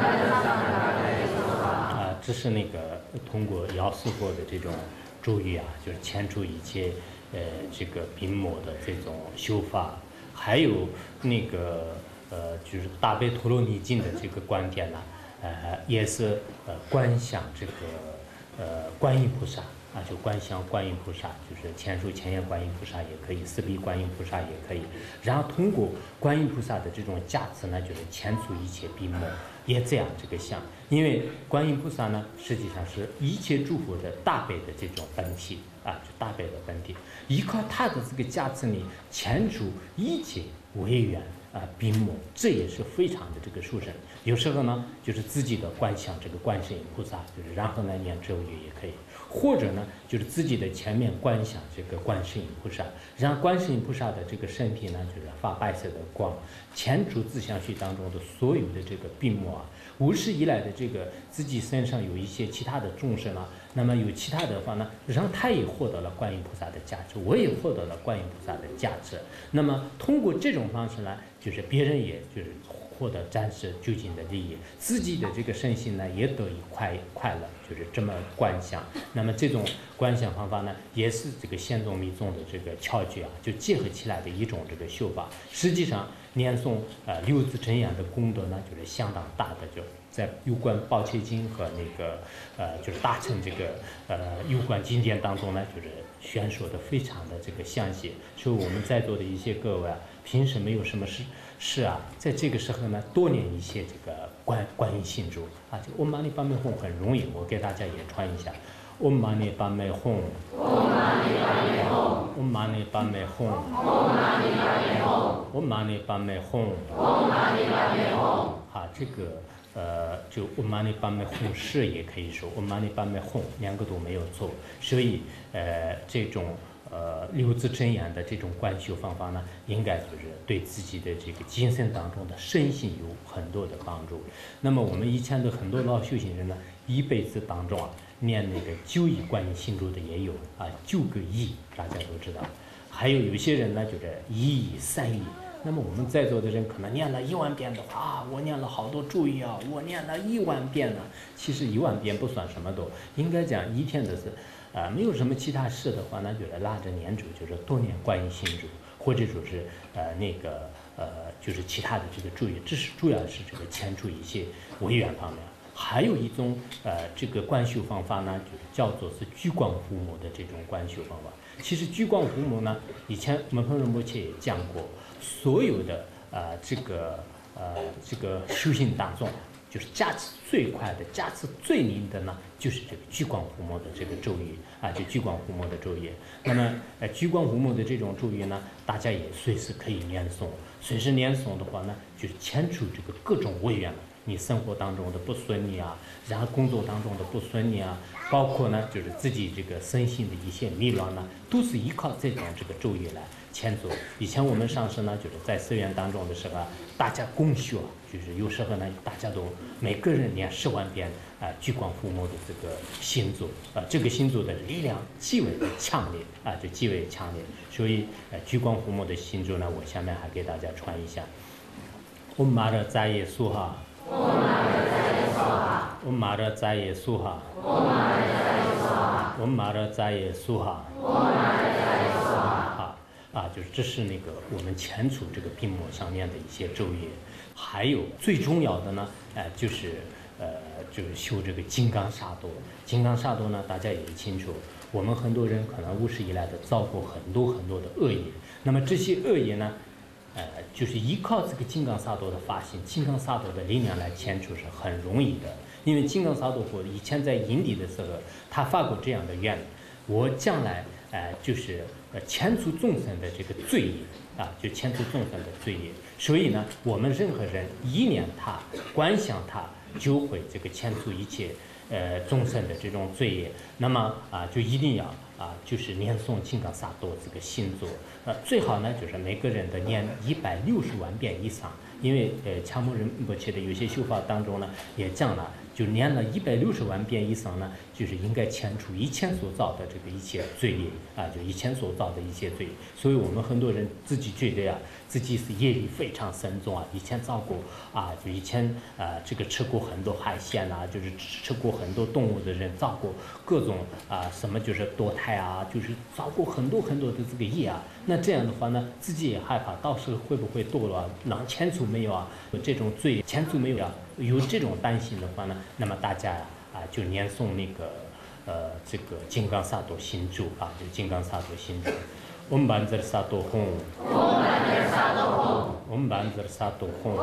啊，这是那个通过药师佛的这种咒语啊，就是牵出一切呃这个病魔的这种修法，还有那个呃就是大悲陀罗尼经的这个观点呢、啊，呃也是呃观想这个呃观音菩萨啊，就观想观音菩萨，就是千手千眼观音菩萨也可以，四臂观音菩萨也可以，然后通过观音菩萨的这种加持呢，就是牵出一切病魔。也这样这个想，因为观音菩萨呢，实际上是一切诸佛的大悲的这种本体啊，就大悲的本体，依靠他的这个加持力，牵出一切为缘啊病魔，这也是非常的这个殊胜。有时候呢，就是自己的观想这个观世音菩萨，就是然后呢念咒语也可以，或者呢就是自己的前面观想这个观世音菩萨，让观世音菩萨的这个身体呢就是发白色的光，牵出自相续当中的所有的这个病魔啊，无始以来的这个自己身上有一些其他的众生啊，那么有其他的话呢，让他也获得了观音菩萨的加持，我也获得了观音菩萨的加持。那么通过这种方式呢，就是别人也就是获得暂时究竟的利益，自己的这个身心呢也得以快快乐，就是这么观想。那么这种观想方法呢，也是这个显宗密宗的这个窍诀啊，就结合起来的一种这个修法。实际上念诵呃六字真言的功德呢，就是相当大的，就在有关宝切经和那个呃就是大乘这个呃有关经典当中呢，就是宣说的非常的这个详细。所以我们在座的一些各位啊，平时没有什么事事啊，在这个时候呢，多念一些这个观观音心咒啊，这个嗡嘛呢叭咪吽很容易，我给大家也传一下。嗡嘛呢叭咪吽，嗡嘛呢叭咪吽，嗡嘛呢叭咪吽，嗡嘛呢叭咪吽，嗡嘛呢叭咪吽。啊，这个呃，就嗡嘛呢叭咪吽是也可以说，嗡嘛呢叭咪吽两个都没有错，所以呃这种。呃，六字真言的这种观修方法呢，应该就是对自己的这个精神当中的身心有很多的帮助。那么我们以前的很多老修行人呢，一辈子当中啊，念那个九亿观音心咒的也有啊，九个亿，大家都知道。还有有些人呢，就是一亿、三亿。那么我们在座的人可能念了一万遍的话啊，我念了好多咒语啊，我念了一万遍呢。其实一万遍不算什么多，应该讲一天的是。啊、呃，没有什么其他事的话，那就是拉着念咒，就是多念观音心咒，或者说是呃那个呃就是其他的这个注意，这是主要是这个迁出一些违缘方面。还有一种呃这个观修方法呢，就是叫做是居光伏母的这种观修方法。其实居光伏母呢，以前门峰仁波切也讲过，所有的呃这个呃这个修行当中，就是加持最快的、加持最灵的呢，就是这个居光伏母的这个咒语啊，就居光伏母的咒语。那么呃居光伏母的这种咒语呢，大家也随时可以念诵。随时念诵的话呢，就是迁出这个各种违缘。你生活当中的不顺利啊，然后工作当中的不顺利啊，包括呢就是自己这个身心的一些迷乱呢，都是依靠这种这个咒语来迁走。以前我们上师呢，就是在寺院当中的时候，大家共修，就是有时候呢，大家都每个人念十万遍啊、呃，居光伏母的这个心咒啊、呃，这个心咒的力量极为的强烈啊、呃，就极为强烈。所以呃，居光伏母的心咒呢，我下面还给大家传一下。嗡嘛呢扎耶苏哈。嗡嘛呢扎耶苏哈，嗡嘛呢扎耶苏哈，嗡嘛呢扎耶苏哈，嗡嘛呢扎耶苏哈，嗡嘛呢扎耶苏哈。啊啊，就是这是那个我们前处这个病魔上面的一些咒语。还有最重要的呢，呃，就是呃，就是修这个金刚萨埵。金刚萨埵呢，大家也清楚，我们很多人可能无始以来的造过很多很多的恶业，那么这些恶业呢？呃，就是依靠这个金刚萨埵的发心，金刚萨埵的力量来迁出是很容易的。因为金刚萨埵佛以前在营地的时候，他发过这样的愿：我将来呃，就是呃迁出众生的这个罪业啊，就迁出众生的罪业。所以呢，我们任何人意念他、观想他，就会这个迁出一切呃众生的这种罪业。那么啊，就一定要啊，就是念诵金刚萨埵这个心咒。呃，最好呢，就是每个人的念一百六十万遍以上，因为呃，强迫仁波切的有些修法当中呢，也讲了，就念了一百六十万遍以上呢，就是应该迁出以前所造的这个一切罪业啊，就以前所造的一些罪。所以我们很多人自己觉得呀，自己是业力非常深重啊，以前造过啊，就以前啊、呃、这个吃过很多海鲜啊，就是吃过很多动物的人造过各种啊、呃、什么就是堕胎啊，就是造过很多很多的这个业啊。那这样的话呢，自己也害怕，到时候会不会堕落啊？能迁出没有啊？有这种罪迁出没有啊？有这种担心的话呢，那么大家呀啊就念诵那个呃这个金刚萨埵心咒啊，就金刚萨埵心咒。嗡班泽萨埵吽，嗡班泽萨埵吽，嗡班泽萨埵吽，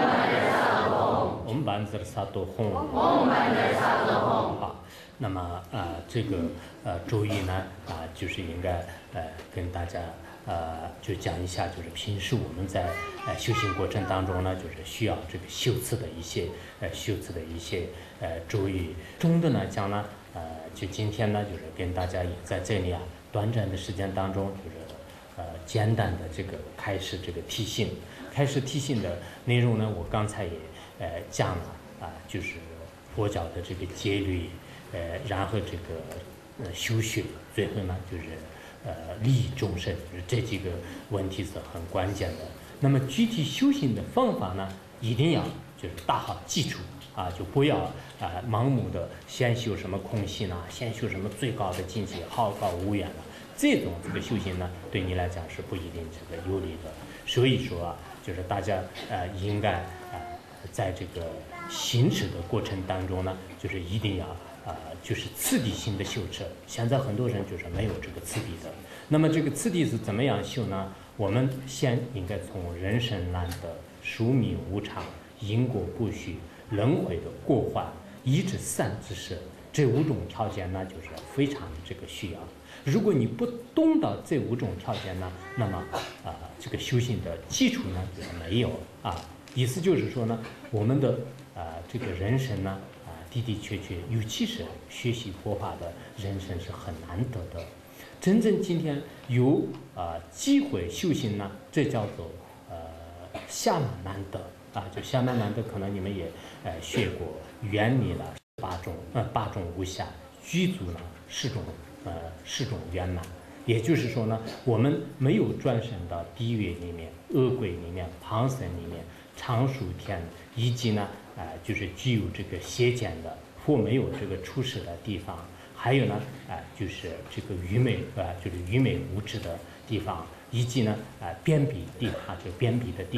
嗡班泽萨埵吽，嗡班泽萨埵吽。好，那么啊、呃、这个呃咒语呢啊、呃、就是应该呃跟大家。呃，就讲一下，就是平时我们在呃修行过程当中呢，就是需要这个修持的一些呃修持的一些呃注意。中的呢讲呢，呃，就今天呢，就是跟大家也在这里啊，短暂的时间当中，就是呃简单的这个开始这个提醒，开始提醒的内容呢，我刚才也呃讲了啊、呃，就是佛教的这个戒律，呃，然后这个呃修学，最后呢就是。呃，利益众生，这几个问题是很关键的。那么具体修行的方法呢，一定要就是打好基础啊，就不要啊、呃、盲目的先修什么空性啊，先修什么最高的境界，好高骛远了。这种这个修行呢，对你来讲是不一定这个有利的。所以说啊，就是大家呃应该呃在这个行持的过程当中呢，就是一定要。啊、呃，就是次第性的修持。现在很多人就是没有这个次第的。那么这个次第是怎么样修呢？我们先应该从人生难得、寿命无常、因果不虚、轮回的过患，一至善知识这五种条件呢，就是非常这个需要。如果你不懂到这五种条件呢，那么啊、呃，这个修行的基础呢就是没有啊。意思就是说呢，我们的啊、呃、这个人生呢。的的确确，尤其是学习佛法的人生是很难得的。真正今天有啊、呃、机会修行呢，这叫做呃下马难得啊，就下马难得，可能你们也呃学过原理了，八种呃八种无暇，具足呢四种呃四种圆满。也就是说呢，我们没有转生到地狱里面、恶鬼里面、旁生里面、常属天，以及呢。啊、呃，就是具有这个邪见的，或没有这个出世的地方，还有呢，啊、呃，就是这个愚昧啊、呃，就是愚昧无知的地方，以及呢，啊、呃，边鄙地啊，就边鄙的地方，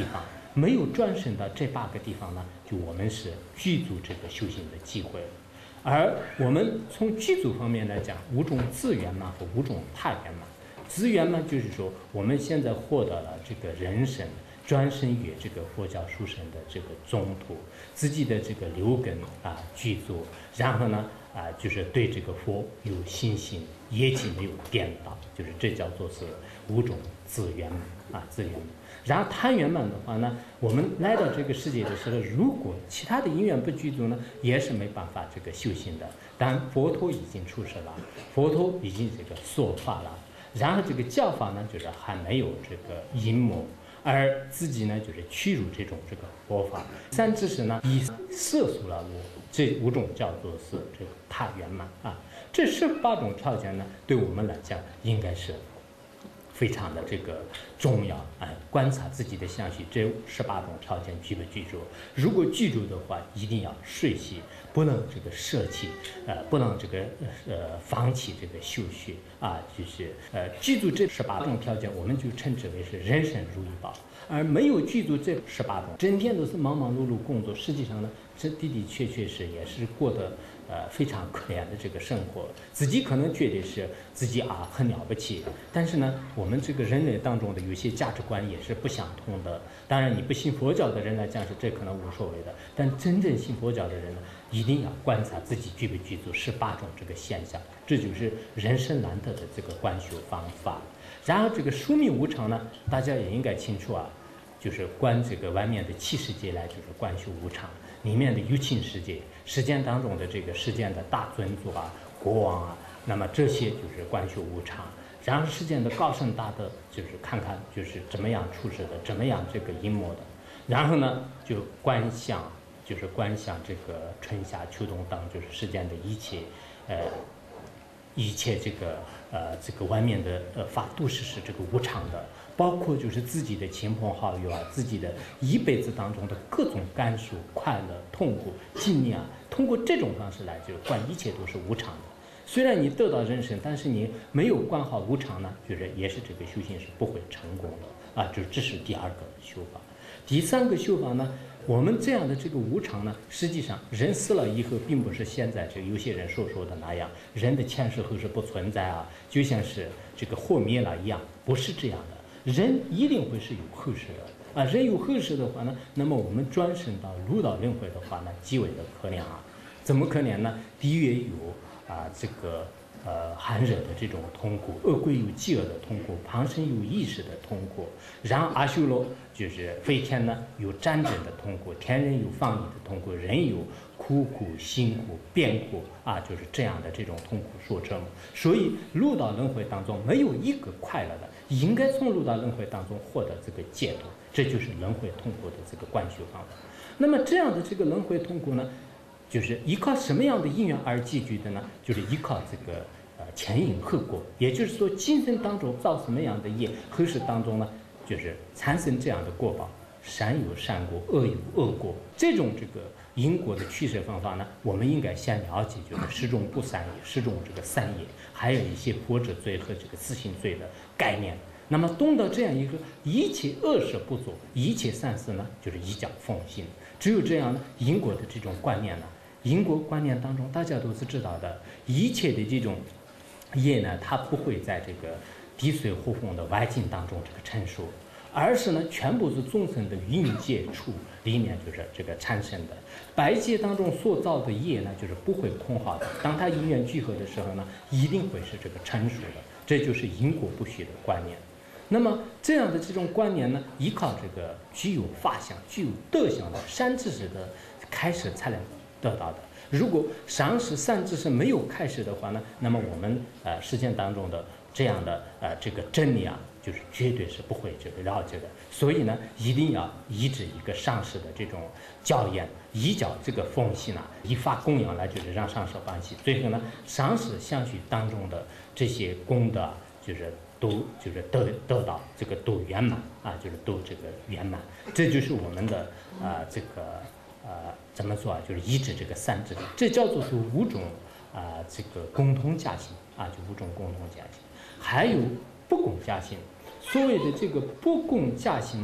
没有转生到这八个地方呢，就我们是具足这个修行的机会。而我们从具足方面来讲，五种自圆满和五种他圆满。自圆满就是说，我们现在获得了这个人生专生于这个佛教书生的这个宗徒，自己的这个留根啊具足，然后呢啊就是对这个佛有信心，业绩没有颠倒，就是这叫做是五种自圆满啊自圆满。然后他圆满的话呢，我们来到这个世界的时候，如果其他的因缘不具足呢，也是没办法这个修行的。但佛陀已经出世了，佛陀已经这个说法了，然后这个教法呢，就是还没有这个阴谋，而自己呢，就是屈辱这种这个佛法。三知识呢，以摄俗了我，这五种叫做是这个他圆满啊。这十八种条件呢，对我们来讲应该是非常的这个重要啊、呃！观察自己的相续，这十八种条件具不具足？如果具足的话，一定要睡息，不能这个舍弃，呃，不能这个呃放弃这个修学啊，就是呃具足这十八种条件，我们就称之为是人生如意宝。而没有具足这十八种，整天都是忙忙碌碌工作，实际上呢，这的的确确是也是过得呃非常可怜的这个生活。自己可能觉得是自己啊很了不起，但是呢，我们这个人类当中的有些价值观也是不相通的。当然，你不信佛教的人来讲是这可能无所谓的，但真正信佛教的人呢，一定要观察自己具不具足十八种这个现象，这就是人生难得的这个观修方法。然后这个宿命无常呢，大家也应该清楚啊。就是观这个外面的七世界来，就是观修无常；里面的有情世界，世间当中的这个世间的大尊主啊、国王啊，那么这些就是观修无常。然后世间的高僧大德，就是看看就是怎么样处事的，怎么样这个阴谋的。然后呢，就观想，就是观想这个春夏秋冬当，就是世间的一切，呃。一切这个呃这个外面的呃法度是是这个无常的，包括就是自己的亲朋好友啊，自己的一辈子当中的各种感受、快乐、痛苦、经验啊，通过这种方式来就是观一切都是无常的。虽然你得到人生，但是你没有观好无常呢，就是也是这个修行是不会成功的啊。就这是第二个修法。第三个修法呢？我们这样的这个无常呢，实际上人死了以后，并不是现在这有些人所说的那样，人的前世后世不存在啊，就像是这个火灭了一样，不是这样的。人一定会是有后世的啊，人有后世的话呢，那么我们转生到六道轮回的话呢，极为的可怜啊。怎么可怜呢？地狱有啊这个。呃，寒热的这种痛苦，恶鬼有饥饿的痛苦，旁生有意识的痛苦，然后阿修罗就是飞天呢，有战争的痛苦，天人有放逸的痛苦，人有苦苦、辛苦、变苦啊，就是这样的这种痛苦所折磨。所以六道轮回当中没有一个快乐的，应该从六道轮回当中获得这个解脱，这就是轮回痛苦的这个观修方法。那么这样的这个轮回痛苦呢？就是依靠什么样的因缘而积聚的呢？就是依靠这个呃前因后果，也就是说今生当中造什么样的业，后世当中呢，就是产生这样的果报，善有善果，恶有恶果。这种这个因果的取舍方法呢，我们应该先了解，就是十种不善业，十种这个善业，还有一些佛者罪和这个自性罪的概念。那么懂得这样一个一切恶事不做，一切善事呢，就是以教奉行。只有这样呢，因果的这种观念呢。因果观念当中，大家都是知道的，一切的这种业呢，它不会在这个地水火风的外境当中这个成熟，而是呢，全部是众生的蕴界处里面就是这个产生的。白界当中所造的业呢，就是不会空耗的。当它因缘聚合的时候呢，一定会是这个成熟的。这就是因果不虚的观念。那么这样的这种观念呢，依靠这个具有法相、具有德相的善知识的开始才能得到的。如果上师善知识没有开始的话呢，那么我们呃实践当中的这样的呃这个真理啊，就是绝对是不会这个了解的。所以呢，一定要依止一个上师的这种教言，依教这个奉行呢，依法供养来就是让上师欢喜。最后呢，上师相续当中的这些功德，就是都就是得得到这个都圆满啊，就是都这个圆满。这就是我们的啊、呃、这个。呃，怎么说啊？就是依止这个三智，这叫做是五种啊、呃，这个共同加行啊，就五种共同加行。还有不共加行。所谓的这个不共加行呢，就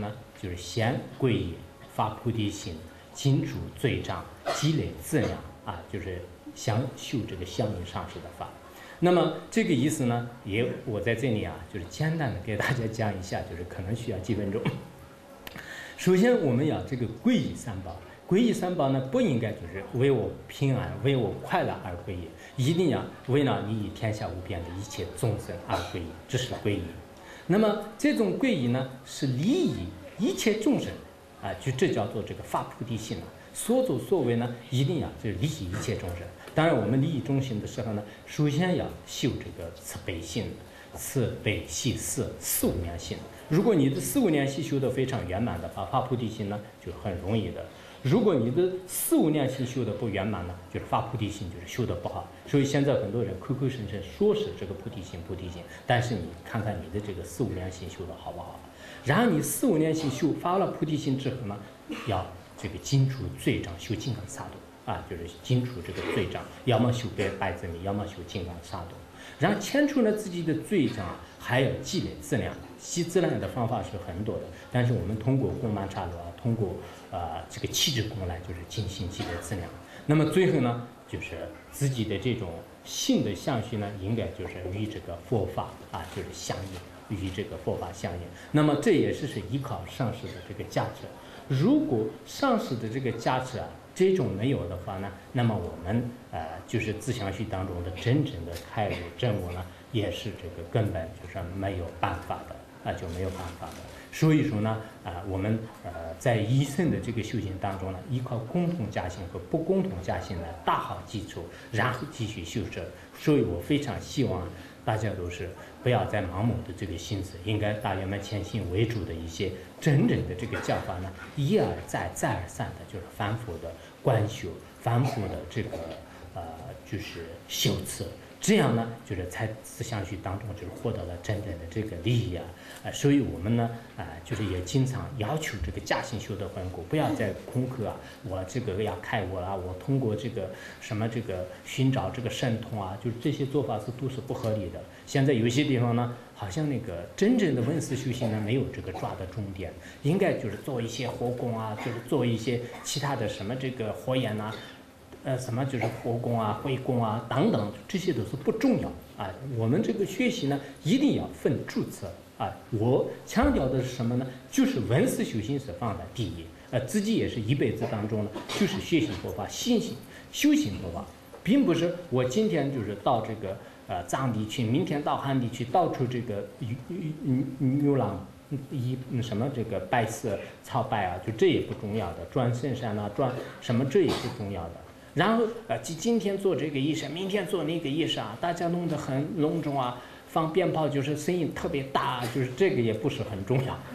就是先皈依、发菩提心、尽除罪障、积累资粮啊，就是想修这个相应上师的法。那么这个意思呢，也我在这里啊，就是简单的给大家讲一下，就是可能需要几分钟。首先，我们要这个皈依三宝。皈依三宝呢，不应该就是为我平安、为我快乐而皈依，一定要为了利益天下无边的一切众生而皈依，这是皈依。那么这种皈依呢，是利益一切众生啊，就这叫做这个发菩提心了。所作所为呢，一定要就是利益一切众生。当然，我们利益众生的时候呢，首先要修这个慈悲心，慈悲喜舍四无量心。如果你的四无量心修得非常圆满的话，发菩提心呢就很容易的。如果你的四无量心修得不圆满呢，就是发菩提心就是修得不好。所以现在很多人口口声声说是这个菩提心菩提心，但是你看看你的这个四无量心修得好不好？然后你四无量心修发了菩提心之后呢，要这个尽除罪障，修金刚萨埵啊，就是尽除这个罪障，要么修白白子密，要么修金刚萨埵。然后清除了自己的罪障，还要积累资粮。积资粮的方法是很多的，但是我们通过供曼茶罗啊，通过呃这个气质功来，就是进行积累资粮。那么最后呢，就是自己的这种性的相续呢，应该就是与这个佛法啊，就是相应，与这个佛法相应。那么这也是是依靠上师的这个价值。如果上师的这个价值啊，这种没有的话呢，那么我们呃就是自相续当中的真正的开悟证悟呢，也是这个根本就是没有办法的啊、呃，就没有办法的。所以说呢，啊、呃，我们呃在一生的这个修行当中呢，依靠共同家行和不共同家行的打好基础，然后继续修正。所以我非常希望大家都是不要再盲目的这个心思，应该大圆满前行为主的一些真正的这个教法呢，一而再再而三的就是反复的观修，反复的这个呃就是修持。这样呢，就是在自相续当中，就是获得了真正的这个利益啊，啊、呃，所以我们呢，啊、呃，就是也经常要求这个家行修得很果，不要再空壳啊，我这个要开悟了，我通过这个什么这个寻找这个神通啊，就是这些做法是都是不合理的。现在有些地方呢，好像那个真正的闻思修行呢，没有这个抓的重点，应该就是做一些火供啊，就是做一些其他的什么这个火焰啊。呃，什么就是火供啊、慧供啊等等，这些都是不重要啊。我们这个学习呢，一定要分主次啊。我强调的是什么呢？就是闻思修行是放在第一，呃，自己也是一辈子当中呢，就是学习佛法、信心、修行佛法，并不是我今天就是到这个呃藏地去，明天到汉地去，到处这个牛郎。一什么这个拜寺朝拜啊，就这也不重要的，转深山啊，转什么这也不重要的。然后呃，今今天做这个仪式，明天做那个仪式啊，大家弄得很隆重啊，放鞭炮就是声音特别大，就是这个也不是很重要。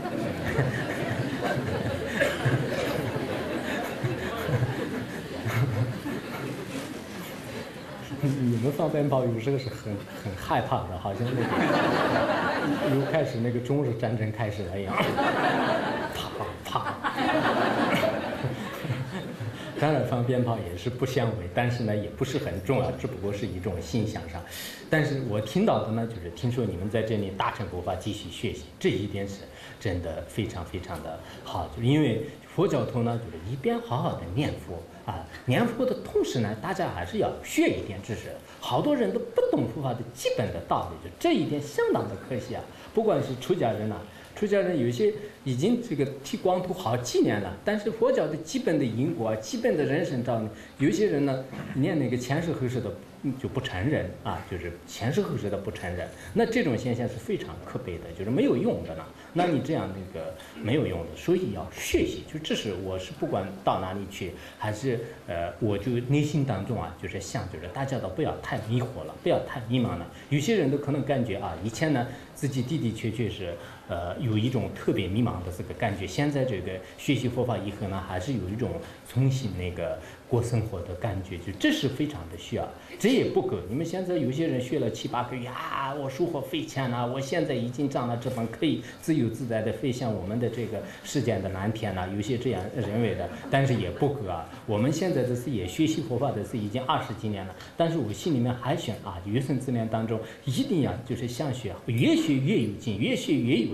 你们放鞭炮有时候是很很害怕的，好像那个又开始那个中日战争开始了一样，啪啪。当然放鞭炮也是不相违，但是呢也不是很重要，只不过是一种心想上。但是我听到的呢，就是听说你们在这里大乘佛法继续学习，这一点是真的非常非常的好，就是因为佛教徒呢，就是一边好好的念佛啊，念佛的同时呢，大家还是要学一点知识。好多人都不懂佛法的基本的道理，就这一点相当的可惜啊。不管是出家人啊。出家人有些已经这个剃光头好几年了，但是佛教的基本的因果啊，基本的人生道理，有些人呢念那个前世后世的就不承认啊，就是前世后世的不承认，那这种现象是非常可悲的，就是没有用的呢。那你这样那个没有用的，所以要学习。就这是我是不管到哪里去，还是呃，我就内心当中啊，就是想就是大家都不要太迷惑了，不要太迷茫了。有些人都可能感觉啊，以前呢自己的的确确是呃有一种特别迷茫的这个感觉，现在这个学习佛法以后呢，还是有一种重新那个过生活的感觉，就这是非常的需要。这也不够，你们现在有些人学了七八个月啊，我收获非常啊，我现在已经长了这本可以自由自在的飞向我们的这个世间的蓝天了、啊，有些这样认为的，但是也不够啊。我们现在这是也学习佛法的是已经二十几年了，但是我心里面还想啊，有生之年当中一定要就是想学，越学越有劲，越学越有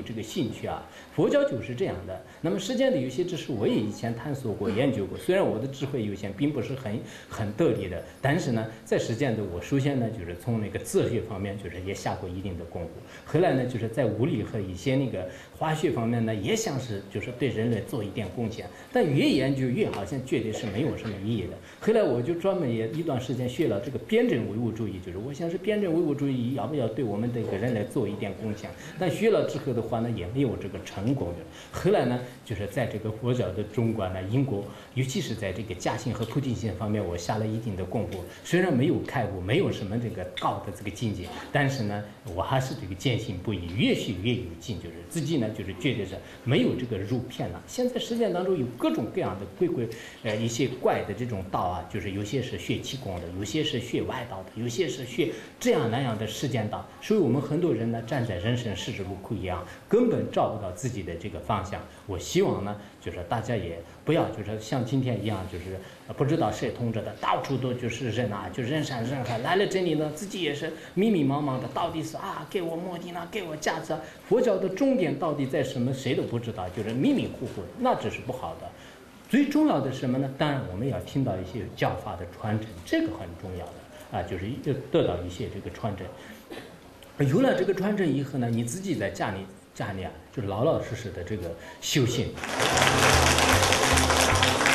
这个兴趣啊。佛教就是这样的。那么实践的有些知识我也以前探索过、研究过，虽然我的智慧有限，并不是很很得力的，但是呢，在实践的我首先呢，就是从那个哲学方面，就是也下过一定的功夫。后来呢，就是在物理和一些那个化学方面呢，也想是就是对人类做一点贡献，但越研究越好像觉得是没有什么意义的。后来我就专门也一段时间学了这个辩证唯物主义，就是我想是辩证唯物主义要不要对我们这个人类做一点贡献，但学了之后的话呢，也没有这个成功的。后来呢，就是在这个佛教的中观呢，英国，尤其是在这个加行和菩提心方面，我下了一定的功夫。虽然没有开悟，没有什么这个高的这个境界，但是呢，我还是这个坚信不疑，越学越有劲，就是自己呢，就是觉得是没有这个入片了。现在实践当中有各种各样的鬼鬼，呃，一些怪的这种道啊，就是有些是学气功的，有些是学外道的，有些是学这样那样的实践道。所以我们很多人呢，站在人生十字路口一样，根本找不到自己的这个方向。我希望呢，就是大家也不要就是像今天一样，就是不知道谁统治的，到处都就是人啊，就人山人海，来了这里呢，自己也是迷迷茫茫的，到底是啊给我目的呢，给我价值啊，佛教的终点到底在什么，谁都不知道，就是迷迷糊糊的，那这是不好的。最重要的是什么呢？当然我们要听到一些教法的传承，这个很重要的啊，就是要得到一些这个传承。有了这个传承以后呢，你自己在家里家里啊，就老老实实的这个修行。